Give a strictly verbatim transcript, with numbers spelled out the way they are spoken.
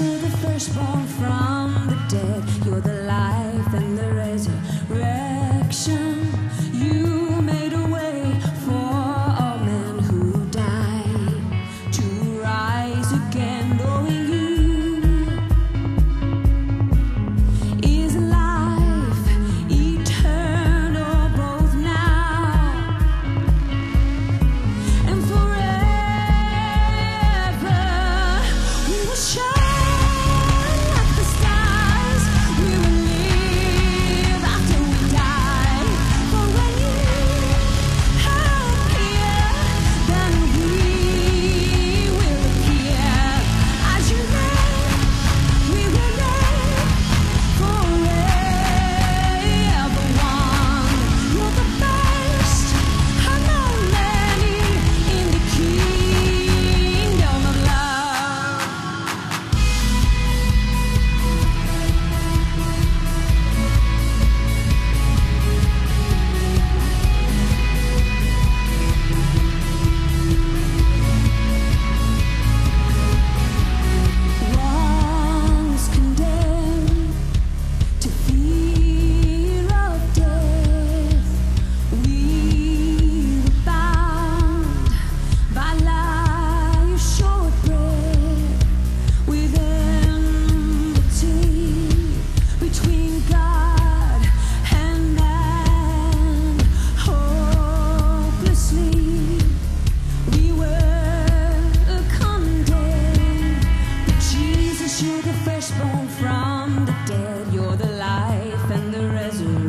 you're the firstborn from the dead. You're the life and the resurrection. You made a way for all men who died to rise again, knowing you is life eternal, both now and forever. We will shine like the stars. We will live after we die. For when you appear, then we will appear. As you live, we will live forever one. You're the first among many in the kingdom of love. Once condemned to fear of death, we were bound by life's short breath, with enmity between God and man. Hopelessly we were condemned, but Jesus, you're the firstborn from the dead. You're the life and the resurrection.